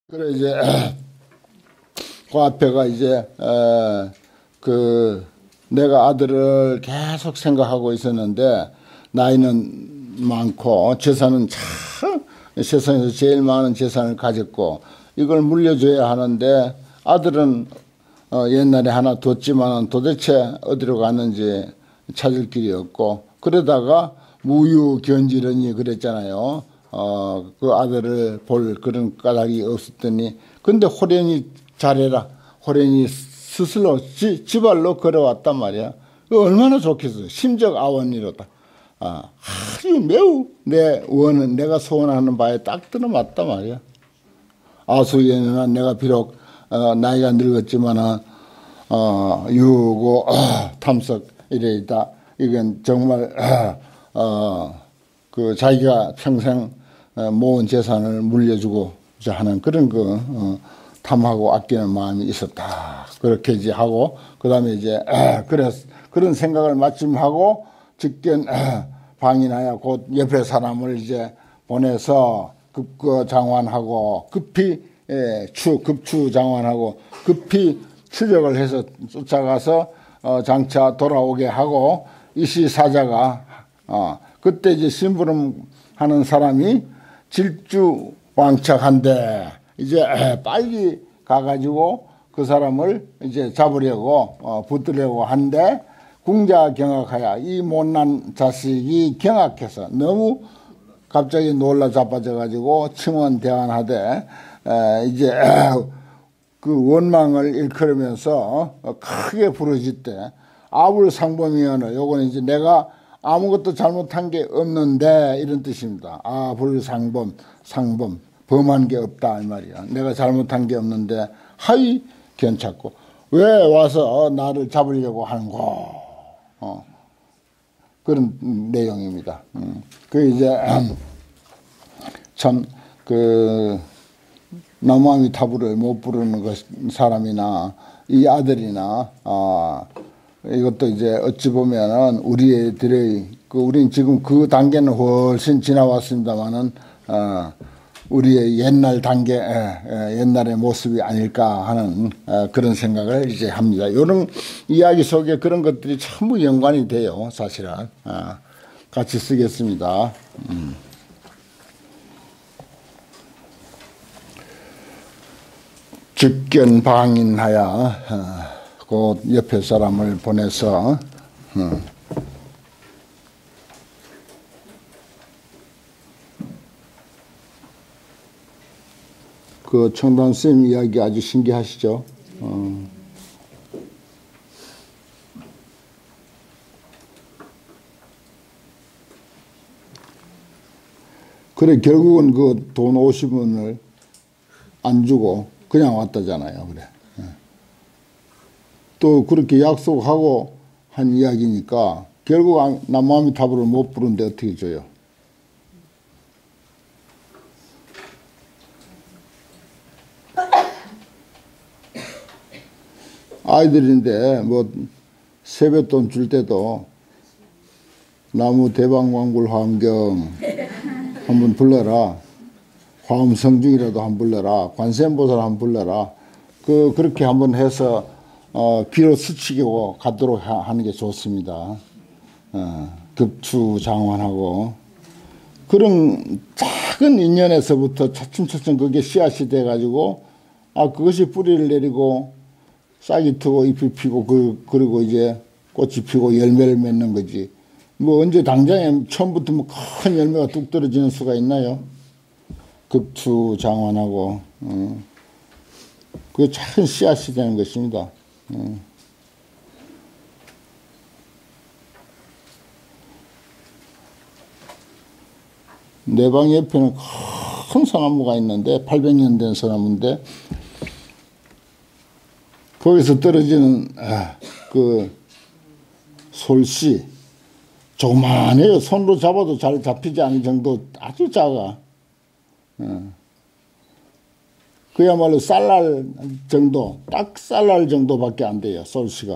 그래 이제 그 앞에가 이제 내가 아들을 계속 생각하고 있었는데 나이는 많고 재산은 참 세상에서 제일 많은 재산을 가졌고 이걸 물려줘야 하는데 아들은 옛날에 하나 뒀지만 도대체 어디로 갔는지 찾을 길이 없고 그러다가 무유견지러니 그랬잖아요. 그 아들을 볼 그런 까닭이 없었더니 근데 호련히 잘해라. 호련히 스스로 지 발로 걸어왔단 말이야. 얼마나 좋겠어. 심적 아원이로다. 아주 매우 내가 소원하는 바에 딱 들어맞단 말이야. 아수에는 내가 비록 나이가 늙었지만은 유고 탐석 이래다. 이건 정말 그 자기가 평생 모은 재산을 물려주고자 하는 그런 탐하고 아끼는 마음이 있었다. 그렇게 이제 하고 그다음에 이제 그런 생각을 마침 하고 직견 방인하여 곧 옆에 사람을 이제 보내서 급거장환하고 급히 급추장환하고 급히 추적을 해서 쫓아가서 장차 돌아오게 하고 이시사자가 그때 이제 심부름하는 사람이 질주왕착한데 이제 빨리 가가지고 그 사람을 이제 잡으려고 붙들려고 한데 궁자경악하여 이 못난 자식이 경악해서 너무 갑자기 놀라 자빠져가지고 칭언대안하되 이제 그 원망을 일컬으면서 크게 부르짖되 아불상범이여는 요거는 이제 내가 아무것도 잘못한 게 없는데 이런 뜻입니다. 아불상범 상범 범한 게 없다 이 말이야. 내가 잘못한 게 없는데 하이 괜찮고 왜 와서 나를 잡으려고 하는고 그런 내용입니다. 그 이제 참 나무아미타불을 못 부르는 사람이나 이 아들이나 이것도 이제 어찌 보면은 우리들의 우리는 지금 그 단계는 훨씬 지나왔습니다만은 우리의 옛날 단계 옛날의 모습이 아닐까 하는 그런 생각을 이제 합니다. 이런 이야기 속에 그런 것들이 전부 연관이 돼요. 사실은 같이 쓰겠습니다. 직견방인하여 그 옆에 사람을 보내서 그 청단쌤 이야기 아주 신기하시죠? 그래 결국은 그 돈 50원을 안 주고 그냥 왔다잖아요. 그래. 또 그렇게 약속하고 한 이야기니까 결국 나무아미타불을 못 부르는데 어떻게 줘요? 아이들인데 뭐 세뱃돈 줄 때도 나무 대방광굴 화엄경 한번 불러라. 화엄성중이라도 한번 불러라. 관세음보살 한번 불러라. 그렇게 한번 해서 귀로 스치고 가도록 하는 게 좋습니다. 급추장환하고 그런 작은 인연에서부터 차츰차츰 그게 씨앗이 돼가지고 그것이 뿌리를 내리고 싹이 트고 잎이 피고 그리고 이제 꽃이 피고 열매를 맺는 거지. 뭐 언제 당장에 처음부터 뭐 큰 열매가 뚝 떨어지는 수가 있나요? 급추장환하고 그 작은 씨앗이 되는 것입니다. 내 방 옆에는 큰 소나무가 있는데 800년 된 소나무인데 거기서 떨어지는 그 솔씨 조그만해요. 손으로 잡아도 잘 잡히지 않을 정도 아주 작아. 그야말로 쌀날 정도, 딱 쌀날 정도밖에 안 돼요. 솔씨가.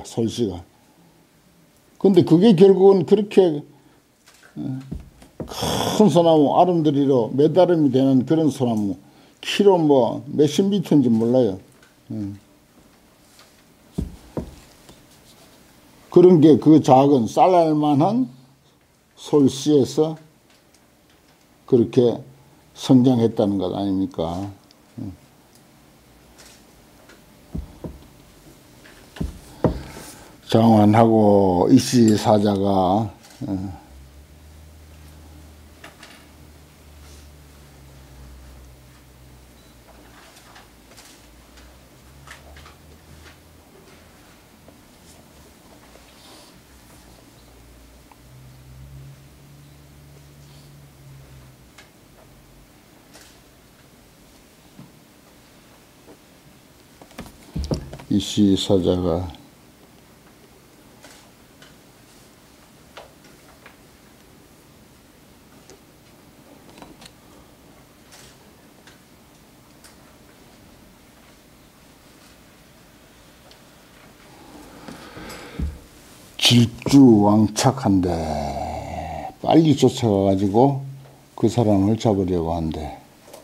근데 그게 결국은 그렇게 큰 소나무, 아름드리로 몇 아름이 되는 그런 소나무 키로 뭐 몇십 미터인지 몰라요. 그런 게 그 작은 쌀알만한 솔씨에서 그렇게 성장했다는 것 아닙니까? 장환하고 이씨 사자가 이씨 사자가 질주왕착한데 빨리 쫓아가가지고 그 사람을 잡으려고 한대.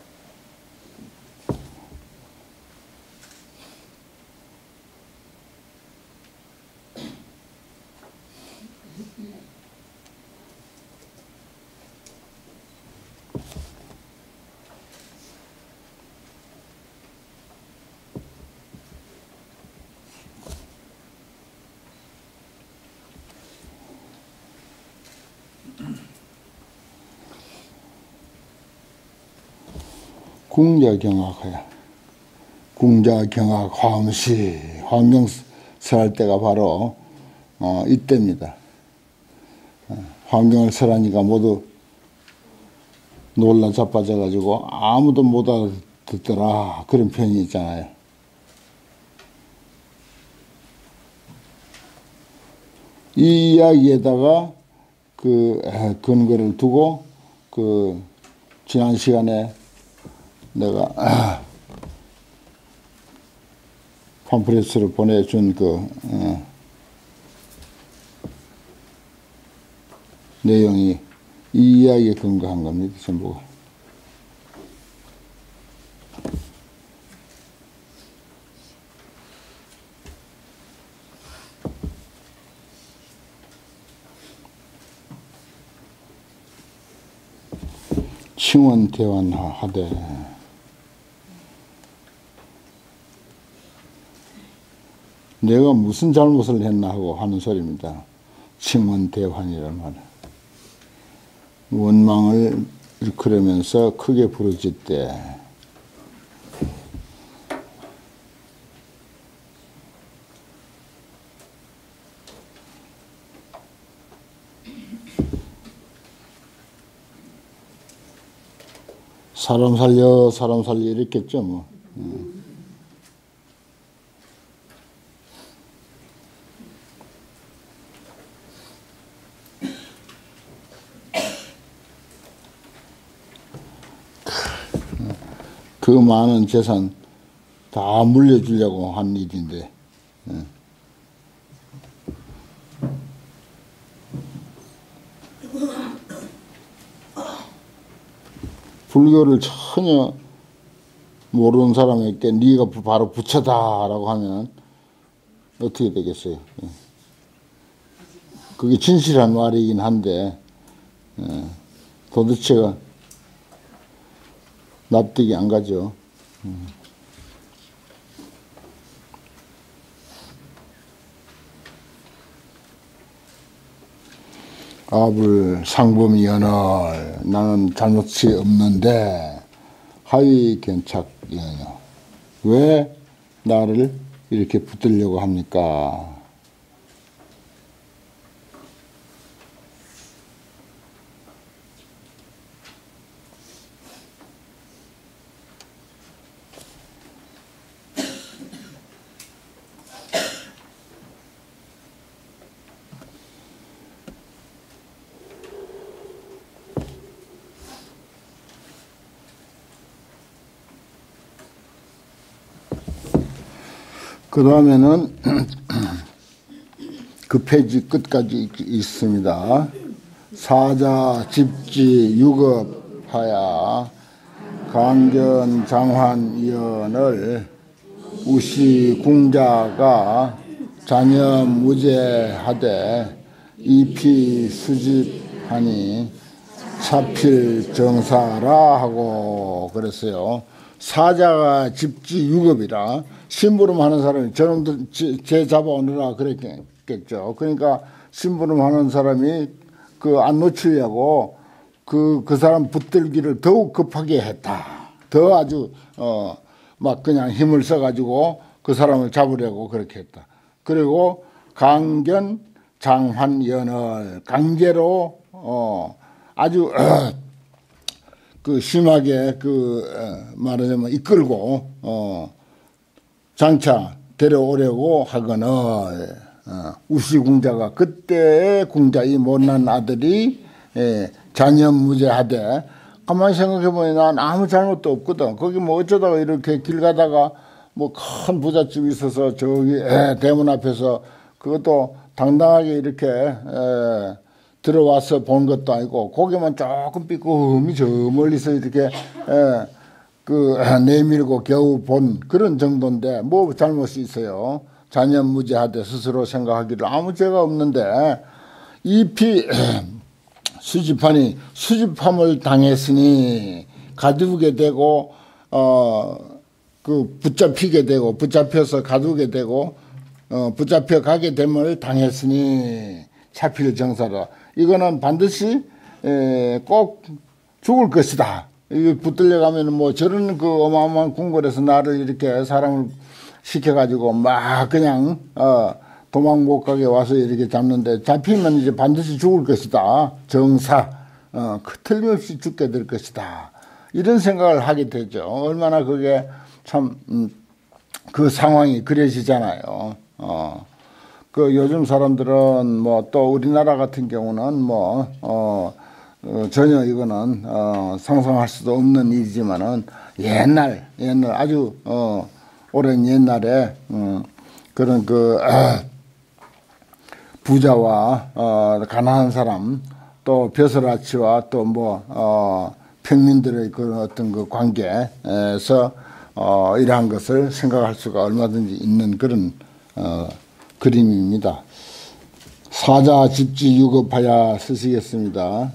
궁자경악하야. 궁자경악 화음시 화엄경설 때가 바로 이때입니다. 화엄경을 설하니까 모두 놀라 자빠져 가지고 아무도 못 알아듣더라 그런 표현이 있잖아요. 이 이야기에다가 그 근거를 두고 그 지난 시간에 내가 팜프레스로 보내준 그 내용이 이 이야기에 근거한 겁니다. 전부가. 칭원대환하되 내가 무슨 잘못을 했나 하고 하는 소리입니다. 칭원대환이란 말은 원망을 일으키면서 크게 부르짖되 사람 살려 이랬겠죠 뭐. 그 많은 재산 다 물려주려고 한 일인데 불교를 전혀 모르는 사람에게 네가 바로 부처다라고 하면 어떻게 되겠어요? 그게 진실한 말이긴 한데 도대체가 납득이 안 가죠. 아불 상범이여널 나는 잘못이 없는데 하위 견착이여녀 왜 나를 이렇게 붙들려고 합니까? 그 다음에는 그 페이지 끝까지 있습니다. 사자 집지 유급하야 강견 장환위원을 우시 궁자가 잔여무죄하되 이피 수집하니 차필 정사라 하고 그랬어요. 사자가 집지유급이라 심부름하는 사람이 저놈도 제 잡아오느라 그랬겠죠. 그러니까 심부름하는 사람이 그 안 놓치려고 그 사람 붙들기를 더욱 급하게 했다. 더 아주 막 그냥 힘을 써가지고 그 사람을 잡으려고 그렇게 했다. 그리고 강견 장환연을 강제로 아주 그 심하게 말하자면 이끌고 장차 데려오려고 하거늘 우시궁자가 그때의 궁자 이 못난 아들이 잔연무죄하되 가만히 생각해보니 난 아무 잘못도 없거든. 거기 뭐 어쩌다가 이렇게 길 가다가 뭐 큰 부잣집이 있어서 저기 대문 앞에서 그것도 당당하게 이렇게 들어와서 본 것도 아니고 고개만 조금 삐끔히 저 멀리서 이렇게 내밀고 겨우 본 그런 정도인데 뭐 잘못이 있어요. 잔연무죄하되 스스로 생각하기를 아무 죄가 없는데 이피 수집하니 수집함을 당했으니 가두게 되고 붙잡히게 되고 붙잡혀서 가두게 되고 붙잡혀 가게 됨을 당했으니 차필 정사라. 이거는 반드시 꼭 죽을 것이다. 이거 붙들려 가면은 뭐 저런 그 어마어마한 궁궐에서 나를 이렇게 사람을 시켜가지고 막 그냥 도망 못 가게 와서 이렇게 잡는데 잡히면 이제 반드시 죽을 것이다. 정사 틀림없이 죽게 될 것이다. 이런 생각을 하게 되죠. 얼마나 그게 참 그 상황이 그려지잖아요. 그 요즘 사람들은 뭐 또 우리나라 같은 경우는 뭐 전혀 이거는 상상할 수도 없는 일이지만은 옛날 아주 오랜 옛날에 그런 부자와 가난한 사람 또 벼슬아치와 또 뭐 평민들의 그런 어떤 그 관계에서 이러한 것을 생각할 수가 얼마든지 있는 그런 그림입니다. 사자 집지 유급하여 쓰시겠습니다.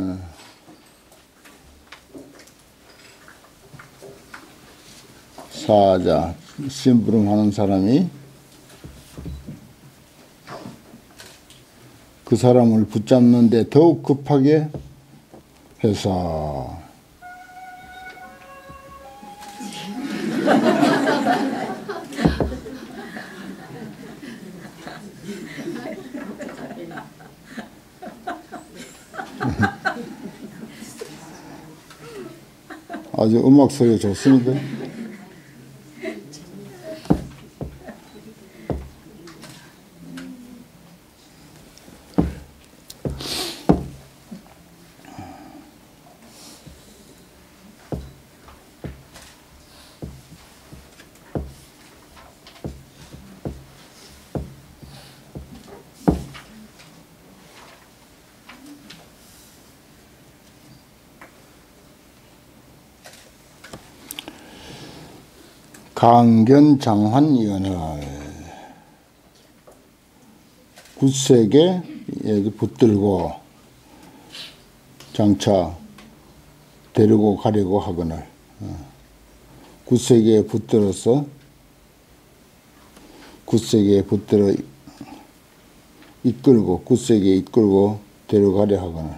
사자 심부름하는 사람이 그 사람을 붙잡는데 더욱 급하게 해서 아주 음악 소리 좋습니다. 강견장환연을 굳세게 붙들고 장차 데리고 가려고 하거늘 굳세게 붙들어서 굳세게 붙들어 이끌고 굳세게 이끌고 데려가려 하거늘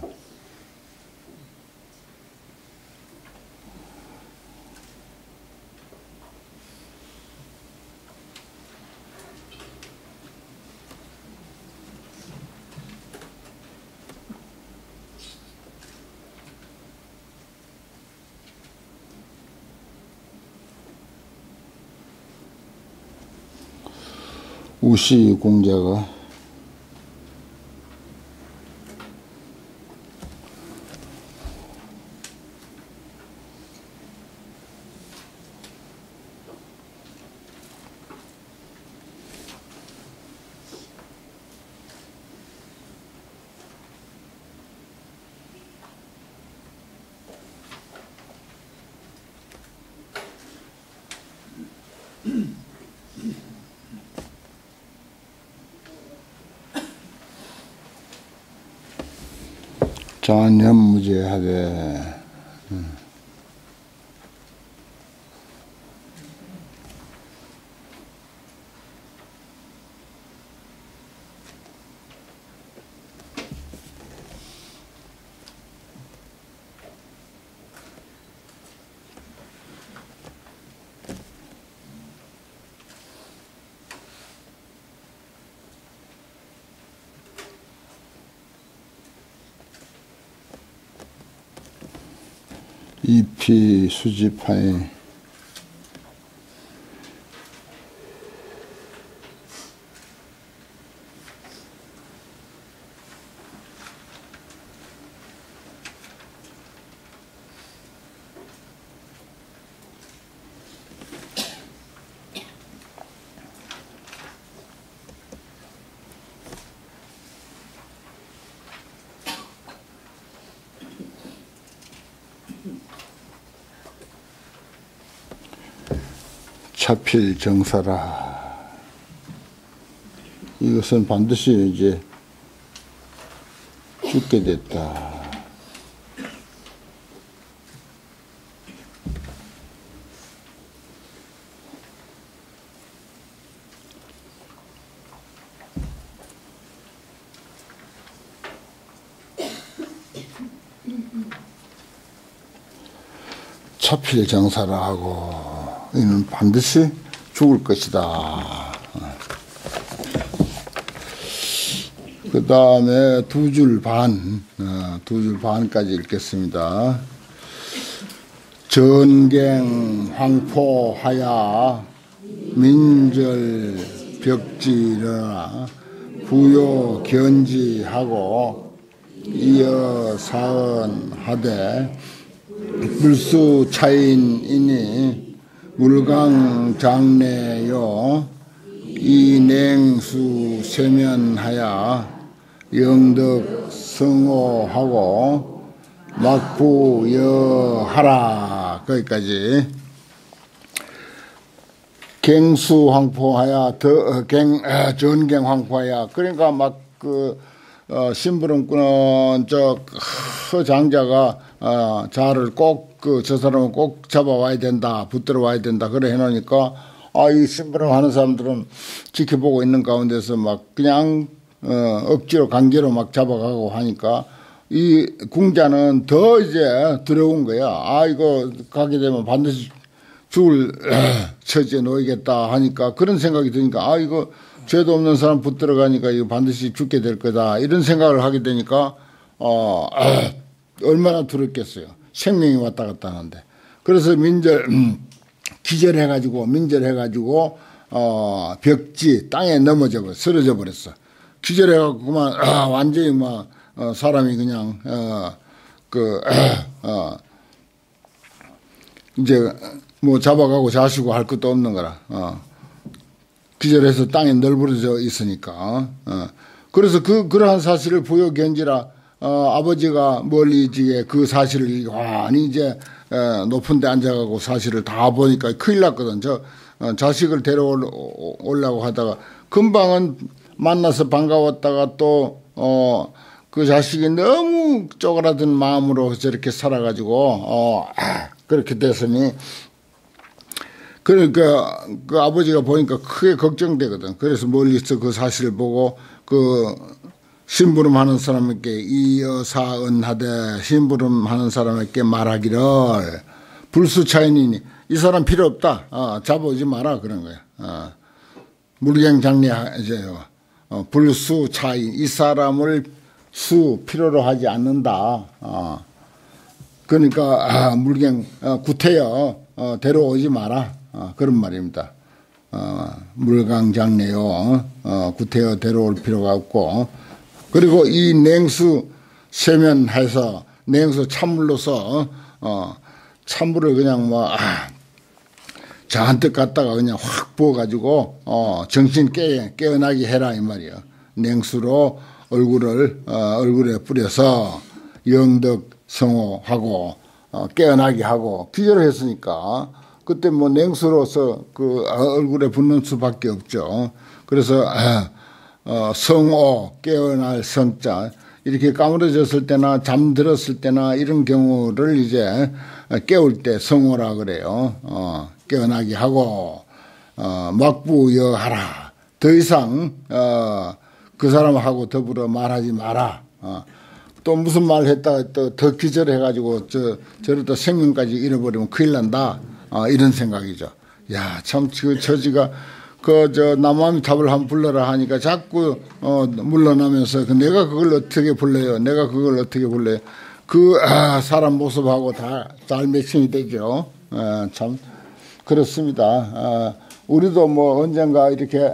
우시 공자가 전현무제하되 잎이 수집하에 차필 정사라. 이것은 반드시 이제 죽게 됐다. 차필 정사라 하고 이는 반드시 죽을 것이다. 그 다음에 두 줄 반까지 읽겠습니다. 전갱 황포하야 민절 벽지라 부요 견지하고 이어 사언하되 불수 차인이니 물강 장래요 이냉수 세면하야 영덕 성호하고 막부여하라. 거기까지. 갱수황포하야 전갱황포하야. 그러니까 막 심부름꾼은 저 장자가 자를 꼭 저 사람은 꼭 잡아와야 된다, 붙들어 와야 된다 그래 해놓으니까 이 심부름 하는 사람들은 지켜보고 있는 가운데서 막 그냥 억지로 강제로 막 잡아가고 하니까 이 궁자는 더 이제 두려운 거야. 이거 가게 되면 반드시 죽을 처지에 놓이겠다 하니까 그런 생각이 드니까 이거 죄도 없는 사람 붙들어 가니까 이거 반드시 죽게 될 거다 이런 생각을 하게 되니까 얼마나 두렵겠어요. 생명이 왔다 갔다 하는데. 그래서 기절해가지고 벽지 땅에 쓰러져 버렸어. 기절해갖고 그만 완전히 막 사람이 그냥 이제 뭐 잡아가고 자시고 할 것도 없는 거라. 기절해서 땅에 널브러져 있으니까. 그래서 그러한 사실을 부여견지라 아버지가 멀리 지게 그 사실을 완히 이제 높은 데 앉아가고 사실을 다 보니까 큰일 났거든. 자식을 데려오려고 하다가 금방은 만나서 반가웠다가 또 그 자식이 너무 쪼그라든 마음으로 저렇게 살아가지고 그렇게 됐으니 그러니까 그 아버지가 보니까 크게 걱정되거든. 그래서 멀리서 그 사실을 보고 그 심부름하는 사람에게 이어사언하되 심부름하는 사람에게 말하기를 불수차인이니 이 사람 필요 없다. 잡아오지 마라 그런 거야. 물갱장례하세요. 불수차인 이 사람을 필요로 하지 않는다. 그러니까 물갱 구태여 데려오지 마라. 그런 말입니다. 물강장례요. 구태여 데려올 필요가 없고 그리고 이 냉수 세면해서 냉수 찬물로서 찬물을 그냥 잔뜩 갖다가 그냥 확 부어가지고 정신 깨어나게 해라 이 말이야. 냉수로 얼굴에 뿌려서 영덕 성호하고 깨어나게 하고 기절을 했으니까 그때 뭐 냉수로서 그 얼굴에 붓는 수밖에 없죠. 그래서 성호 깨어날 성자 이렇게 까무러졌을 때나 잠들었을 때나 이런 경우를 이제 깨울 때 성호라 그래요. 깨어나게 하고 막부여하라. 더 이상 그 사람하고 더불어 말하지 마라. 또 무슨 말 했다가 또 더 기절해가지고 저러다 생명까지 잃어버리면 큰일 난다. 이런 생각이죠. 야, 참 그 처지가 남아미탑을 한번 불러라 하니까 자꾸 물러나면서 내가 그걸 어떻게 불러요? 내가 그걸 어떻게 불러요? 사람 모습하고 다 잘 매칭이 되죠. 참 그렇습니다. 우리도 뭐 언젠가 이렇게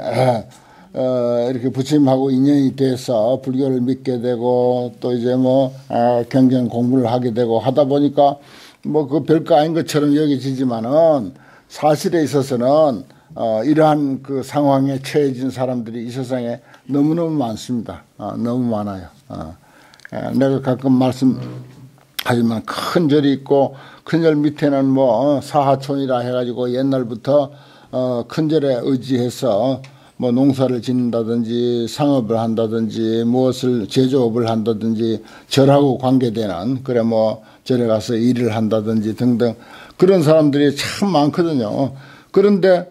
부처님하고 인연이 돼서 불교를 믿게 되고 또 이제 뭐 경전 공부를 하게 되고 하다 보니까 뭐 그 별거 아닌 것처럼 여겨지지만은 사실에 있어서는 이러한 그 상황에 처해진 사람들이 이 세상에 너무너무 많습니다. 너무 많아요. 내가 가끔 말씀하지만 큰 절이 있고 큰 절 밑에는 뭐 사하촌이라 해가지고 옛날부터 큰 절에 의지해서 뭐 농사를 짓는다든지 상업을 한다든지 무엇을 제조업을 한다든지 절하고 관계되는 그래 뭐 절에 가서 일을 한다든지 등등 그런 사람들이 참 많거든요. 그런데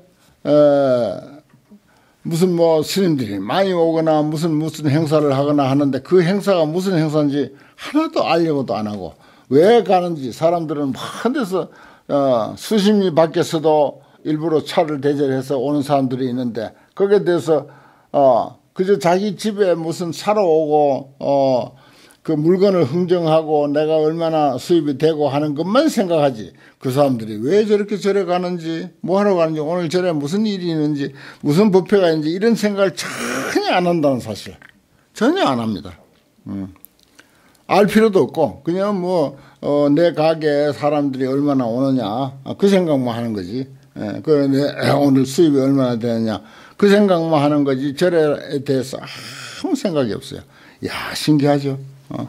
무슨 뭐 스님들이 많이 오거나 무슨 행사를 하거나 하는데 그 행사가 무슨 행사인지 하나도 알려고도 안 하고 왜 가는지 사람들은 한 데서 수십리 밖에서도 일부러 차를 대절해서 오는 사람들이 있는데 거기에 대해서 그저 자기 집에 무슨 사러 오고 그 물건을 흥정하고 내가 얼마나 수입이 되고 하는 것만 생각하지 그 사람들이 왜 저렇게 절에 가는지 뭐 하러 가는지 오늘 절에 무슨 일이 있는지 무슨 법회가 있는지 이런 생각을 전혀 안 한다는 사실 전혀 안 합니다. 알 필요도 없고 그냥 뭐 내 가게에 사람들이 얼마나 오느냐 그 생각만 하는 거지. 그런데 오늘 수입이 얼마나 되느냐 그 생각만 하는 거지 절에 대해서 아무 생각이 없어요. 야 신기하죠.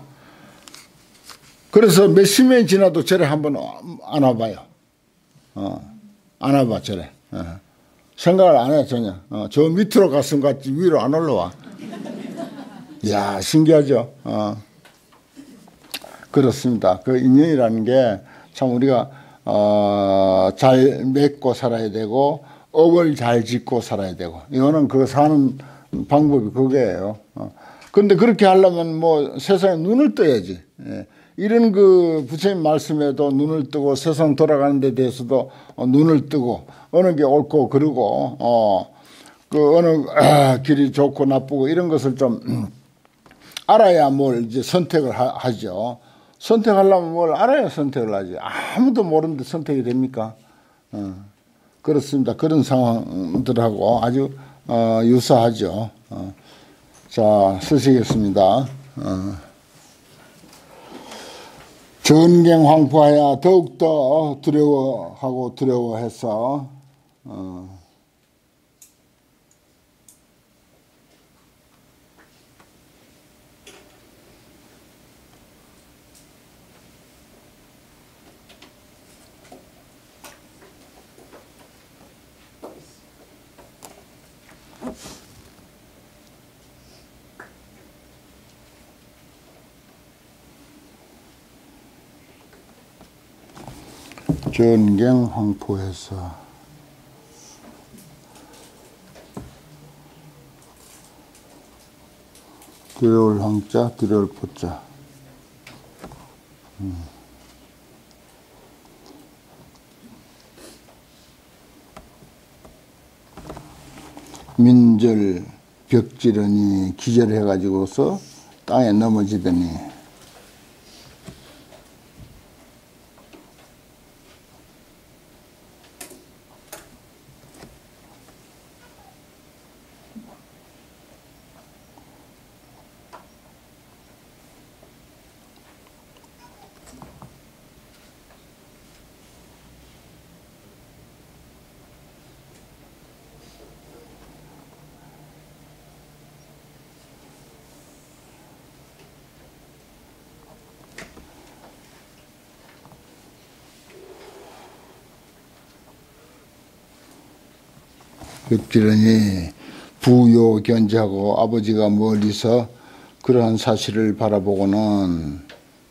그래서 몇십 년이 지나도 절에 한번 안 와봐요. 안 와봐 절에. 생각을 안 해 전혀. 저 밑으로 갔은 것 같지 위로 안 올라와. 야 신기하죠. 그렇습니다. 그 인연이라는 게 참 우리가 잘 맺고 살아야 되고 업을 잘 짓고 살아야 되고 이거는 그 사는 방법이 그거예요. 그런데 그렇게 하려면 뭐 세상에 눈을 떠야지. 이런 그 부처님 말씀에도 눈을 뜨고 세상 돌아가는 데 대해서도 눈을 뜨고 어느 게 옳고 그르고 그 어느 길이 좋고 나쁘고 이런 것을 좀 알아야 뭘 이제 선택을 하죠. 선택하려면 뭘 알아야 선택을 하지. 아무도 모르는데 선택이 됩니까? 그렇습니다. 그런 상황들하고 아주 유사하죠. 자, 쓰시겠습니다. 전경황포하여 더욱더 두려워하고 두려워해서 전경황포해서 두려울 황자 두려울 포자 민절 벽지르니 기절해가지고서 땅에 넘어지더니 벽지르니 부요 견지하고 아버지가 멀리서 그러한 사실을 바라보고는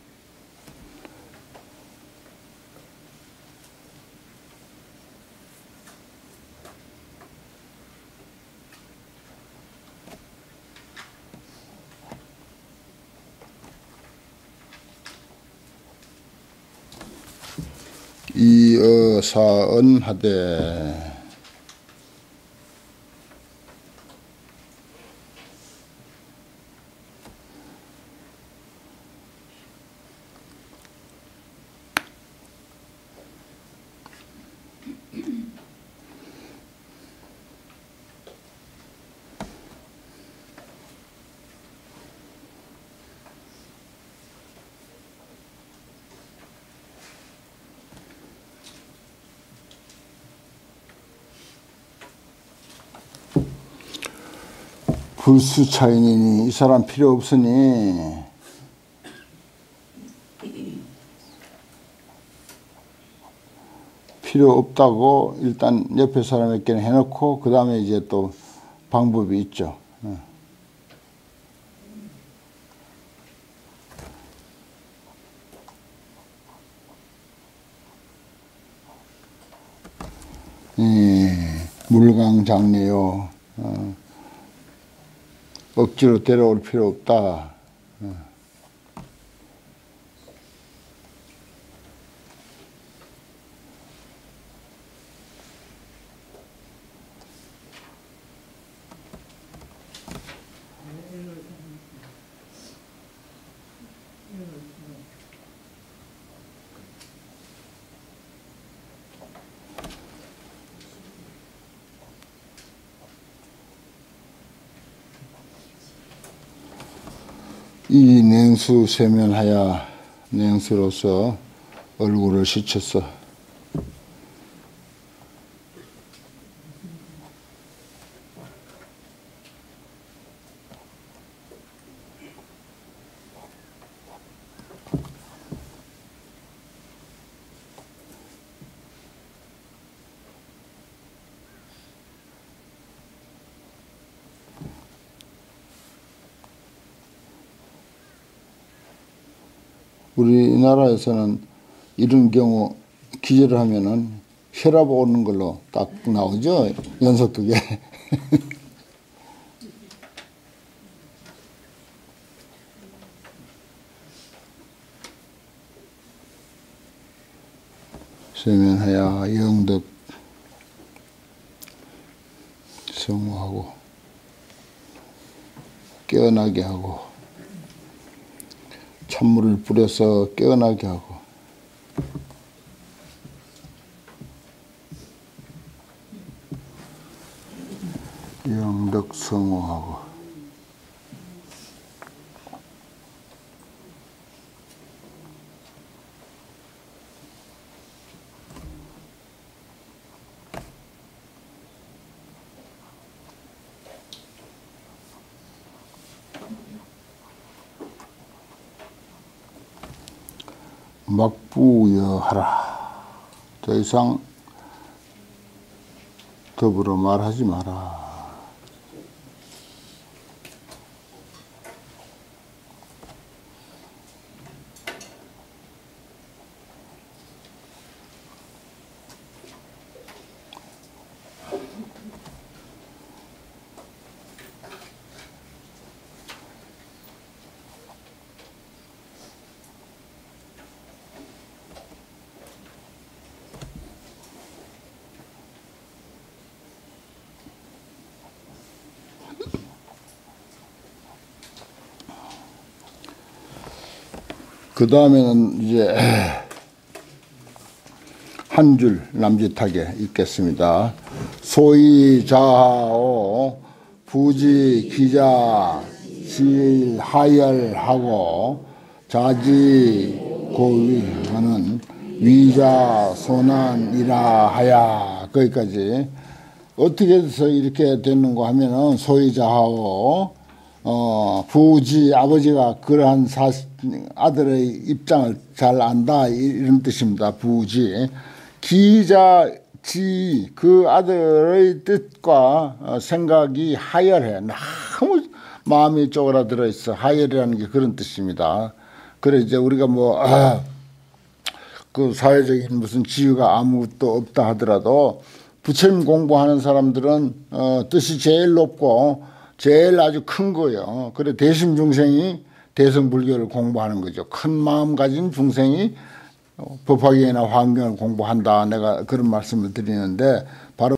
이어사언하되 불수 차이니니 이 사람 필요 없으니 필요 없다고 일단 옆에 사람에게는 해놓고 그 다음에 이제 또 방법이 있죠. 물강장례요. 억지로 데려올 필요 없다. 이 냉수 세면하여 냉수로서 얼굴을 씻었어. 우리나라에서는 이런 경우 기절을 하면은 혈압 오는 걸로 딱 나오죠. 연속극에. 세면하여 영덕 성호하고 깨어나게 하고 찬물을 뿌려서 깨어나게 하고 영덕성호하고 막부여하라. 더 이상 더불어 말하지 마라. 그 다음에는 이제 한 줄 남짓하게 읽겠습니다. 소이자하오 부지 기자 실하열하고 자지 고위하는 위자 소난이라 하야. 거기까지 어떻게 해서 이렇게 됐는가 하면은 소이자하오 부지 아버지가 그러한 아들의 입장을 잘 안다 이런 뜻입니다. 부지 기자지 그 아들의 뜻과 생각이 하열해. 너무 마음이 쪼그라들어 있어. 하열이라는 게 그런 뜻입니다. 그래 이제 우리가 뭐 그 사회적인 무슨 지위가 아무것도 없다 하더라도 부처님 공부하는 사람들은 뜻이 제일 높고 제일 아주 큰 거예요. 그래 대심 중생이 대성불교를 공부하는 거죠. 큰 마음 가진 중생이 법화경이나 화엄경을 공부한다. 내가 그런 말씀을 드리는데 바로